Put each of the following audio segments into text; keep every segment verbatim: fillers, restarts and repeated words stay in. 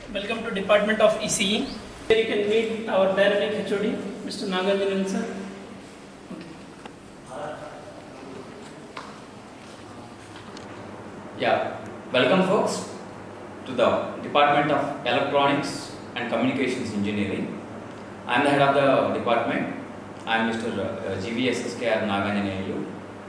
Welcome to Department of E C E. Here you can meet our dynamic H O D, Mister Naganjan sir. Yeah, welcome folks to the Department of Electronics and Communications Engineering. I am the head of the department. I am Mister G V S S K R Naganjan.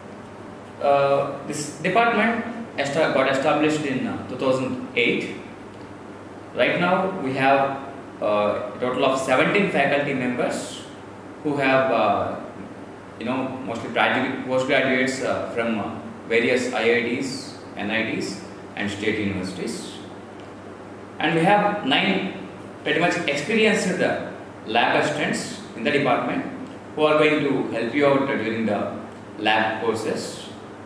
Uh, this department got established in uh, two thousand eight. Right now we have uh, a total of seventeen faculty members who have uh, you know mostly graduate, postgraduates uh, from uh, various I I Ts, N I Ts and state universities, and we have nine pretty much experienced uh, lab assistants in the department who are going to help you out uh, during the lab courses.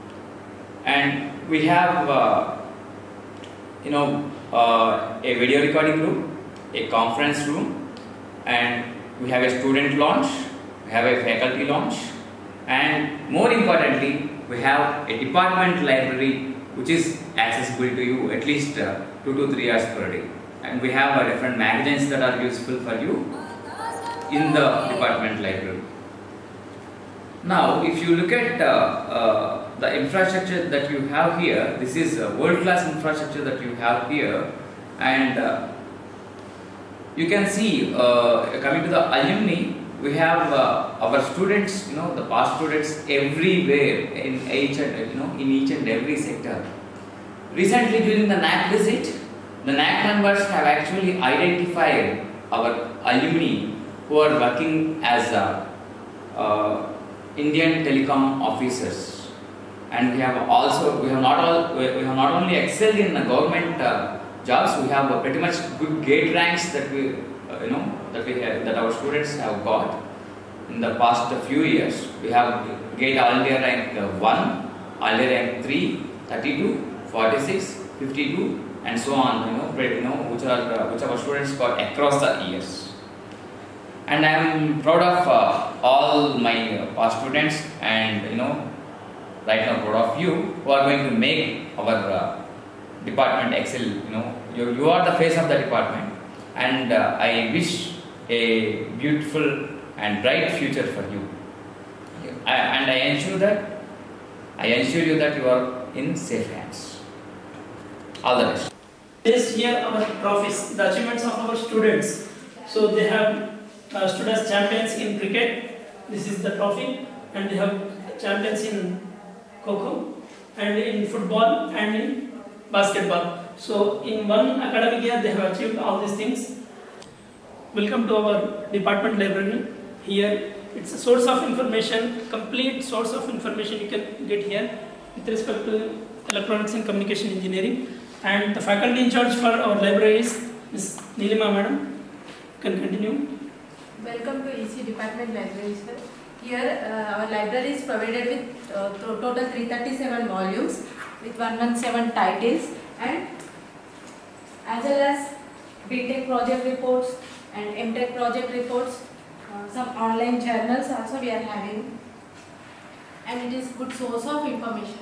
And we have uh, you know uh, a video recording room, a conference room, and we have a student lounge, we have a faculty lounge, and more importantly we have a department library which is accessible to you at least uh, two to three hours per day, and we have uh, different magazines that are useful for you in the department library. Now if you look at uh, uh, the infrastructure that you have here, this is a world-class infrastructure that you have here, and uh, you can see uh, coming to the alumni, we have uh, our students, you know, the past students everywhere in each and you know in each and every sector. Recently during the N A C visit, the N A C members have actually identified our alumni who are working as a, uh, Indian telecom officers, and we have also we have not all we have not only excelled in the government uh, jobs, we have uh, pretty much good gate ranks that we uh, you know that we have, that our students have got in the past few years. We have gate all India rank uh, one, all India rank three, thirty-two, forty-six, fifty-two, and so on. You know, you know which are uh, which our students got across the years. And I am proud of uh, all my uh, past students, and you know right now proud of you who are going to make our uh, department excel. You know you, you are the face of the department, and uh, I wish a beautiful and bright future for you. I, and I ensure that I ensure you that you are in safe hands. All the best. This here our trophies, the achievements of our students. So they have uh, stood as champions in cricket. This is the trophy, and they have champions in Kho-Kho, and in football, and in basketball. So in one academic year they have achieved all these things. Welcome to our department library. Here it's a source of information, complete source of information you can get here with respect to electronics and communication engineering. And the faculty in charge for our library is Miz Neelima Madam. You can continue. Welcome to E C Department Library, sir. Here uh, our library is provided with uh, total three hundred thirty-seven volumes with one hundred seventeen titles, and as well as B Tech project reports and M Tech project reports, uh, some online journals also we are having, and it is good source of information.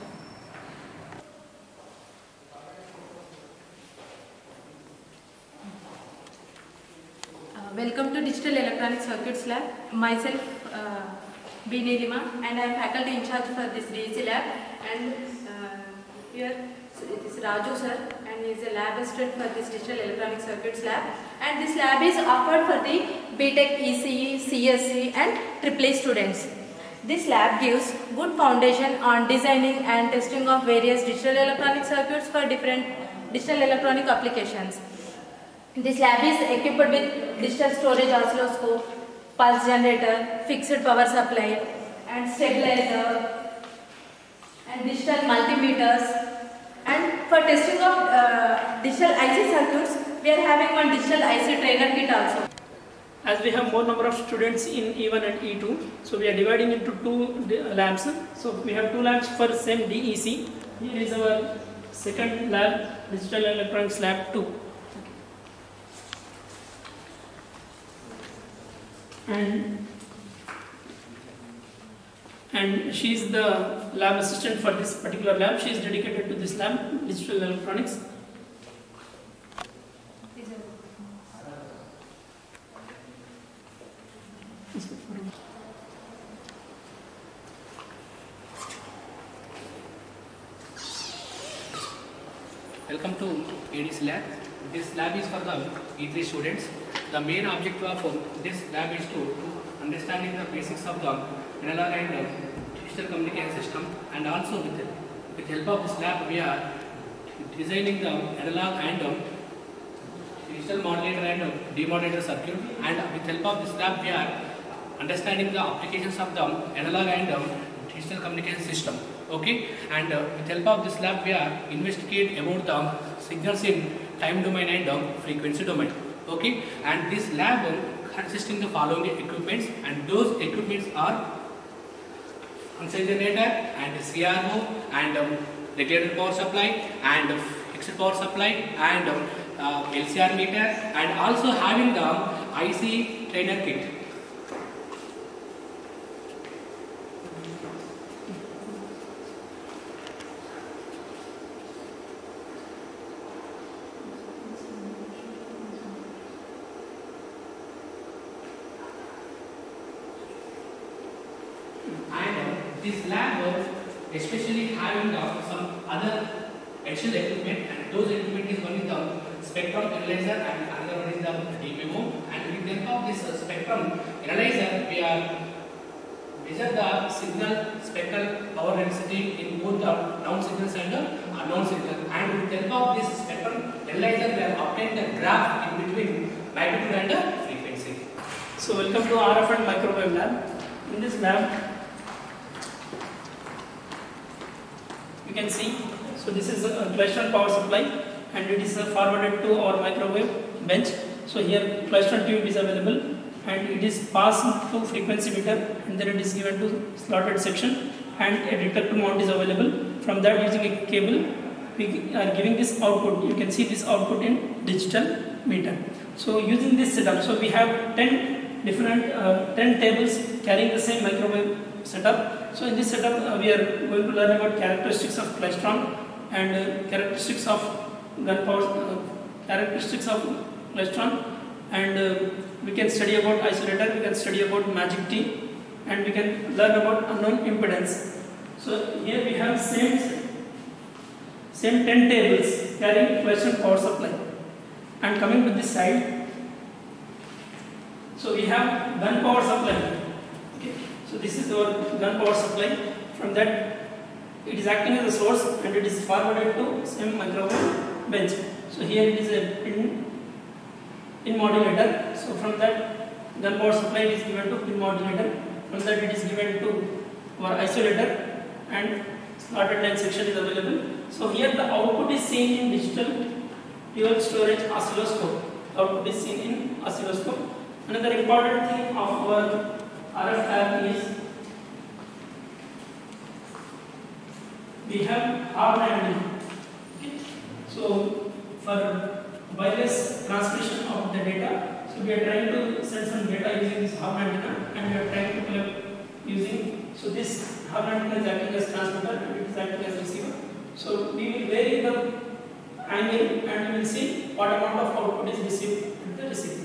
Welcome to Digital Electronic Circuits Lab. Myself, uh, B. Neelima, and I am faculty in charge for this D E C lab. And uh, here it is Raju sir, and he is a lab assistant for this Digital Electronic Circuits Lab. And this lab is offered for the B Tech, E C E, C S E, and triple A students. This lab gives good foundation on designing and testing of various digital electronic circuits for different digital electronic applications. This lab is equipped with digital storage oscilloscope, pulse generator, fixed power supply, and stabilizer, and digital multimeters. And for testing of uh, digital I C circuits, we are having one digital I C trainer kit also. As we have more number of students in E one and E two, so we are dividing into two labs. So we have two labs for same D E C. Here is our second lab, Digital Electronics Lab two. And, and she is the lab assistant for this particular lab. She is dedicated to this lab, digital electronics. Welcome to A D C lab. This lab is for the E three students. The main objective of this lab is to, to understanding the basics of the analog and uh, digital communication system, and also with with help of this lab we are designing the analog and uh, digital modulator and uh, demodulator circuit, and with help of this lab we are understanding the applications of the analog and uh, digital communication system. Okay, and uh, with help of this lab we are investigate about the signals in time domain and uh, frequency domain. Okay, and this lab uh, consisting the following equipments, and those equipments are function generator and C R O and um, regulated power supply and uh, fixed power supply and um, uh, L C R meter, and also having the I C trainer kit. This lab was especially having uh, some other additional equipment, and those equipment is one is the spectrum analyzer and another one is the D P O. And with the help of this uh, spectrum analyzer, we are measure the signal spectral power density in both the known signals and the unknown signals. And with the help of this spectrum analyzer, we are obtain the graph in between magnitude and the frequency. So welcome to R F and microwave lab. In this lab, you can see, so this is a Klystron power supply and it is forwarded to our microwave bench. So here Klystron tube is available and it is passed to frequency meter, and then it is given to slotted section, and a detector mount is available. From that, using a cable, we are giving this output. You can see this output in digital meter. So using this setup, so we have ten different uh, ten tables carrying the same microwave setup. So in this setup uh, we are going to learn about characteristics of Klystron and uh, characteristics of gun power, uh, characteristics of Klystron, and uh, we can study about isolator, we can study about magic T, and we can learn about unknown impedance. So here we have same same ten tables carrying Klystron power supply, and coming to this side, so we have gun power supply. Okay. So this is our gun power supply. From that, it is acting as a source and it is forwarded to same microwave bench. So here it is a pin, pin modulator. So from that, gun power supply is given to pin modulator. From that, it is given to our isolator, and slotted line section is available. So here the output is seen in digital dual storage oscilloscope. Output is seen in oscilloscope. Another important thing of our R F lab is we have arm handling. Okay. So for wireless transmission of the data, so we are trying to send some data using this hub antenna, and we are trying to collect using, so this hub antenna is acting as transmitter and it is acting as receiver. So we will vary the angle and we will see what amount of output is received at the receiver.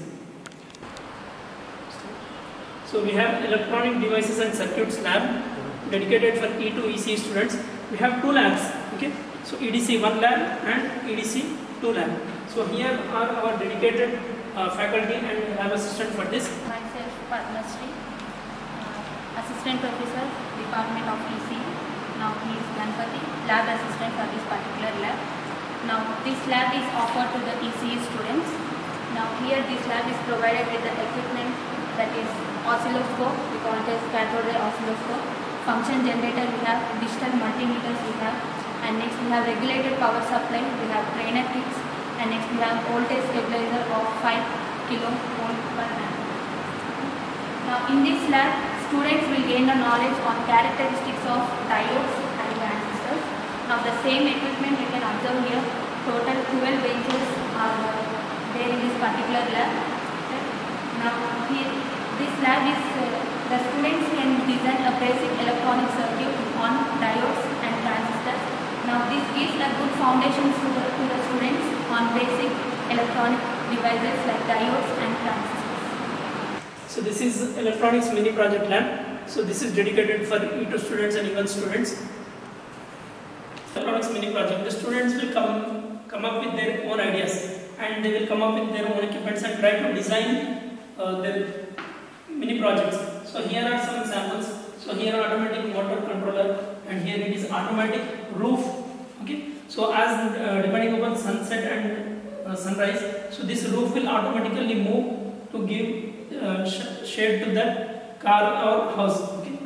So we have electronic devices and circuits lab dedicated for E two E C students. We have two labs, okay? So E D C one lab and E D C two lab. So here are our dedicated uh, faculty and lab assistant for this. Myself, Padma Sri, uh, assistant professor, Department of E C. Now he is Ganpati, lab assistant for this particular lab. Now this lab is offered to the E C E students. Now here this lab is provided with the equipment, that is oscilloscope, we call it as cathode ray oscilloscope, function generator we have, digital multimeters we have, and next we have regulated power supply, we have trainer kits, and next we have voltage stabilizer of five kilo volt per amp. Now in this lab, students will gain the knowledge on characteristics of diodes and transistors. Now the same equipment we can observe here, total twelve benches are there in this particular lab. Now here, this lab is, uh, the students can design a basic electronic circuit on diodes and transistors. Now this gives a good foundation to the, to the students on basic electronic devices like diodes and transistors. So this is electronics mini project lab. So this is dedicated for E two students and even students. Electronics mini project. The students will come come up with their own ideas, and they will come up with their own equipments and try to design uh, their mini projects. So here are some examples. So here automatic motor controller, and here it is automatic roof. Okay. So as uh, depending upon sunset and uh, sunrise, so this roof will automatically move to give uh, sh shade to that car or house. Okay.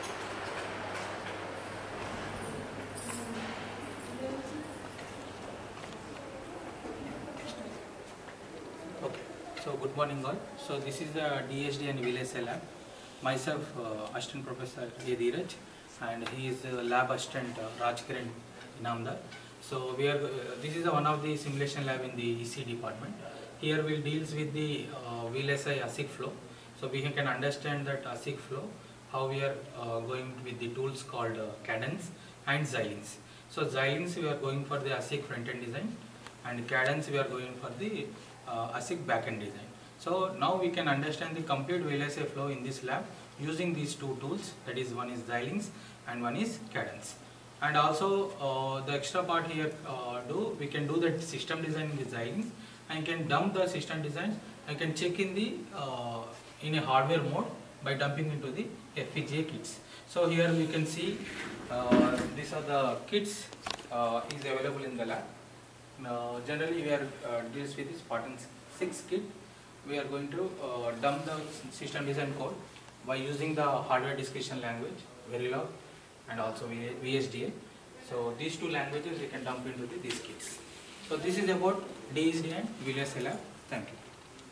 Okay. So good morning all. So this is the D H D and V L S I lab. Myself, uh, Assistant Professor A. Dheeraj, and he is the lab assistant uh, Rajkiran Inamdar. So we are, uh, this is one of the simulation lab in the E C department. Here we deals with the uh, V L S I ASIC flow. So we can understand that ASIC flow, how we are uh, going with the tools called uh, Cadence and Xilinx. So Xilinx we are going for the ASIC front end design, and Cadence we are going for the uh, ASIC back end design. So now we can understand the complete V L S I flow in this lab using these two tools, that is one is Xilinx and one is Cadence. And also uh, the extra part here uh, do, we can do the system design in the Xilinx, and can dump the system design and can check in the uh, in a hardware mode by dumping into the F P G A kits. So here we can see uh, these are the kits uh, is available in the lab. Uh, generally we are uh, deals with the Spartan six kit. We are going to uh, dump the system design code by using the hardware description language, Verilog, and also V H D A. So these two languages we can dump into the, these kits. So this is about D H D and V L S I lab. Thank you.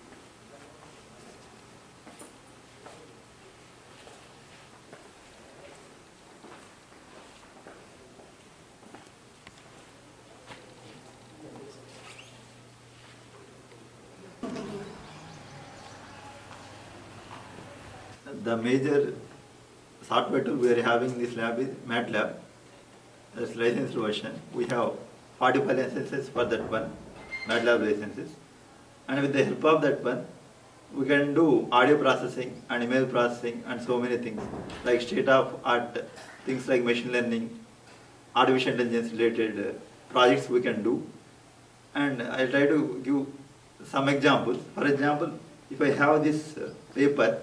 The major software tool we are having in this lab is MATLAB. That's licensed version. We have forty-five licenses for that one, MATLAB licenses. And with the help of that one, we can do audio processing and image processing and so many things, like state of art, things like machine learning, artificial intelligence related uh, projects we can do. And I'll try to give some examples. For example, if I have this uh, paper,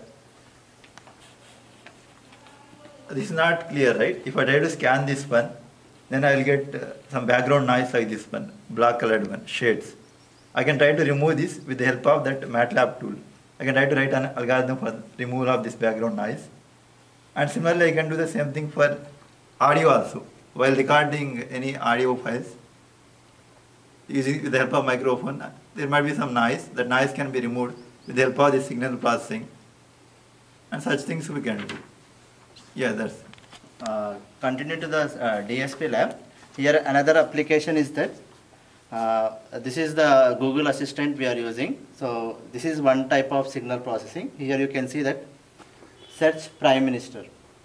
this is not clear, right? If I try to scan this one, then I will get uh, some background noise like this one, black colored one, shades. I can try to remove this with the help of that MATLAB tool. I can try to write an algorithm for removal of this background noise. And similarly, I can do the same thing for audio also. While recording any audio files, using with the help of microphone, there might be some noise. That noise can be removed with the help of the signal processing. And such things we can do. Yeah, that's. Uh, continue to the uh, D S P lab. Here another application is that uh, this is the Google Assistant we are using. So this is one type of signal processing. Here you can see that search Prime Minister.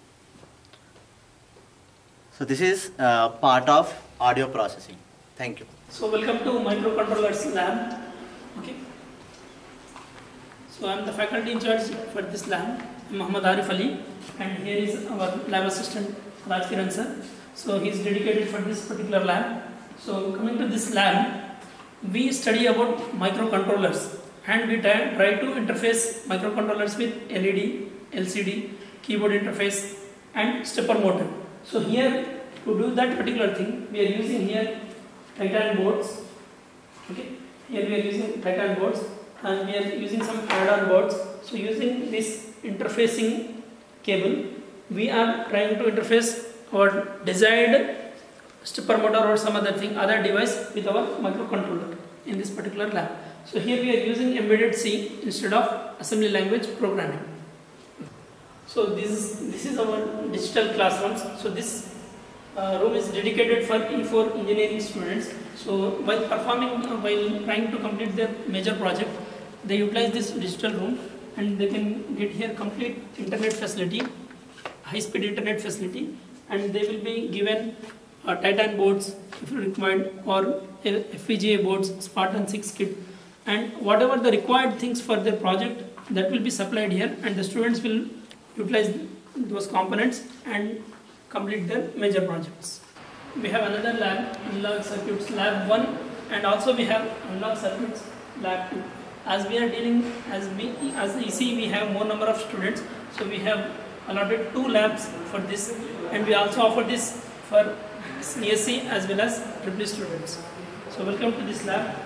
So this is uh, part of audio processing. Thank you. So welcome to microcontrollers lab. Okay. So I am the faculty in charge for this lab, Muhammad Arif Ali, and here is our lab assistant Rajkiran sir. So he is dedicated for this particular lab. So coming to this lab, we study about microcontrollers, and we try, try to interface microcontrollers with L E D, L C D, keyboard interface, and stepper motor. So here, to do that particular thing, we are using here Titan boards. Okay, here we are using Titan boards, and we are using some add-on boards. So using this interfacing cable, we are trying to interface our desired stepper motor or some other thing, other device with our microcontroller in this particular lab. So here we are using embedded C instead of assembly language programming. So this is, this is our digital classrooms. So this uh, room is dedicated for E four engineering students. So while performing, uh, while trying to complete their major project, they utilize this digital room, and they can get here complete internet facility, high-speed internet facility, and they will be given uh, Titan boards if required, or F P G A boards, Spartan six kit, and whatever the required things for their project, that will be supplied here, and the students will utilize those components and complete their major projects. We have another lab, analog circuits lab one. and also we have analog circuits lab too. As we are dealing, as we, as you see, we have more number of students, so we have allotted two labs for this, and we also offer this for C S C as well as triple E students. So welcome to this lab.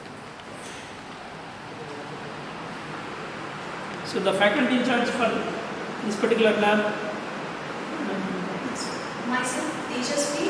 So the faculty in charge for this particular lab. Myself, Tejasvi.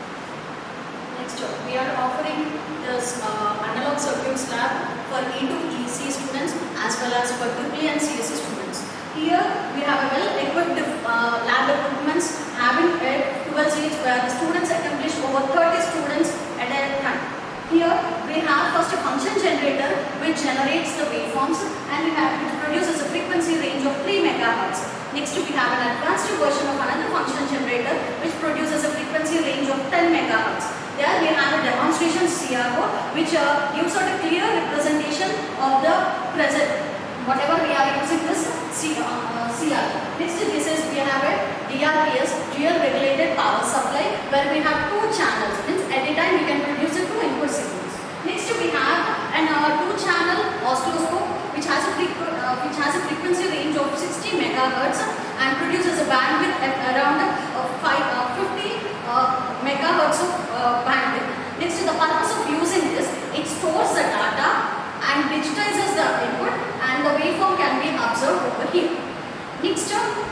Next, we are offering this uh, analog circuits lab for E to E C students as well as for triple E and C S C students. Here we have a well-equipped uh, lab equipments having a twelve seats where the students accomplish over thirty students at a time. Here we have first a function generator which generates the waveforms, and we have it produces a frequency range of three megahertz. Next we have an advanced version of another function generator which produces a frequency range of ten megahertz. There we have a demonstration C R O which uh, gives out a clear representation of the present, whatever we are using this C R O. Next this is we have a D R P S, dual regulated power supply, where we have two channels, means at a time we can produce the two input signals. Next we have an uh, two channel oscilloscope which has a uh, which has a frequency range of sixty megahertz and produces a bandwidth at around uh, five, uh, fifty uh, megahertz of uh, bandwidth. Next, the purpose of using this, it stores the data and digitizes the input, and the waveform can be observed over here. Next,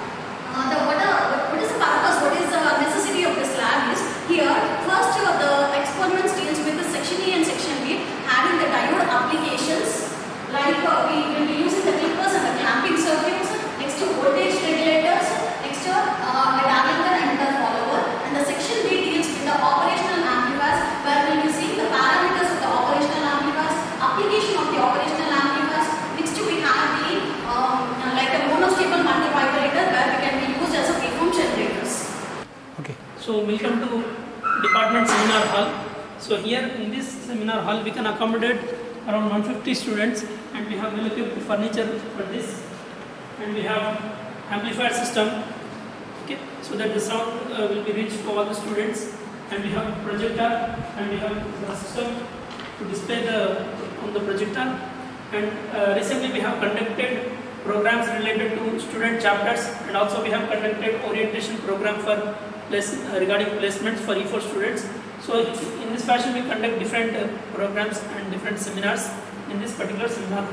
uh, the what, uh, what is the purpose, what is the necessity of this lab is, here first uh, the experiments deals with the section A and section B having the diode applications, like uh, we will be using the clippers and the clamping circuits. Next, voltage regulators. Next, uh, a Darlington emitter follower, and the section B deals with the operational amplifiers, where we will be seeing the parameters of the operational amplifiers, application of the operational amplifiers. Next, we have the um, like a monostable multivibrator, where we can be used as a waveform generators. Okay. So welcome to department seminar hall. So here in this seminar hall we can accommodate around one hundred fifty students, and we have well-equipped furniture for this, and we have amplifier system, okay, so that the sound uh, will be reached to all the students, and we have projector, and we have the system to display the on the projector, and uh, recently we have conducted programs related to student chapters, and also we have conducted orientation program for place, uh, regarding placements for E four students. So in this fashion we conduct different uh, programs and different seminars in this particular seminar.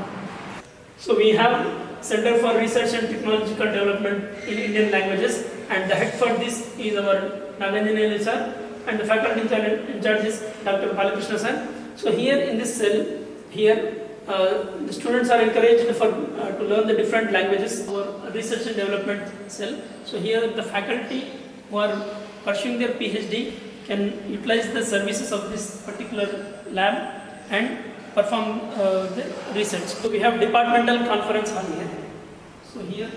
So we have Center for Research and Technological Development in Indian Languages, and the head for this is our Naganjaneyali sir, and the faculty in charge is Doctor Balakrishna sir. So here in this cell, here uh, the students are encouraged for uh, to learn the different languages for research and development cell. So here the faculty who are pursuing their PhD can utilize the services of this particular lab and perform uh, the research. So we have departmental conference hall here. So here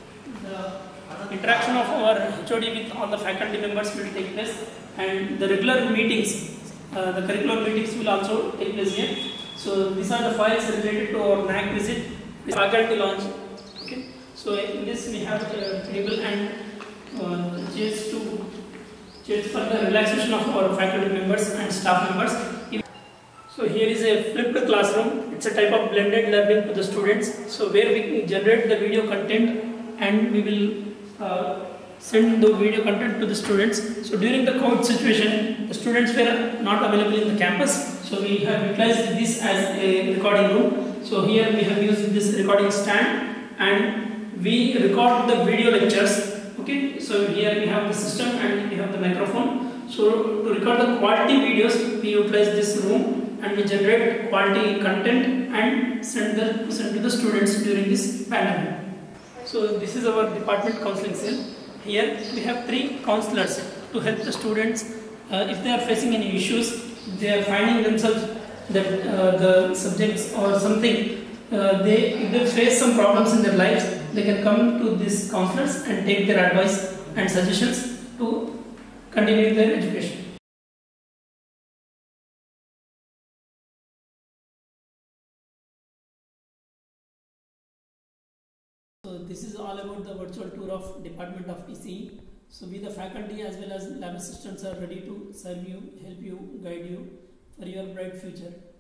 the interaction of our H O D with all the faculty members will take place, and the regular meetings, uh, the curricular meetings will also take place here. So these are the files related to our N A C visit, the faculty launch. Okay. So in this we have a table and uh, chairs to chairs for the relaxation of our faculty members and staff members. So here is a flipped classroom. It's a type of blended learning to the students. So where we generate the video content and we will uh, send the video content to the students. So during the COVID situation, the students were not available in the campus. So we have utilized this as a recording room. So here we have used this recording stand and we record the video lectures. Okay. So here we have the system and we have the microphone. So to record the quality videos, we utilize this room, and we generate quality content and send, the, send to the students during this pandemic. So this is our department counseling cell. Here we have three counselors to help the students uh, if they are facing any issues, they are finding themselves that uh, the subjects or something, uh, they if they face some problems in their lives, they can come to these counselors and take their advice and suggestions to continue their education. So this is all about the virtual tour of Department of E C E. So we the faculty as well as lab assistants are ready to serve you, help you, guide you for your bright future.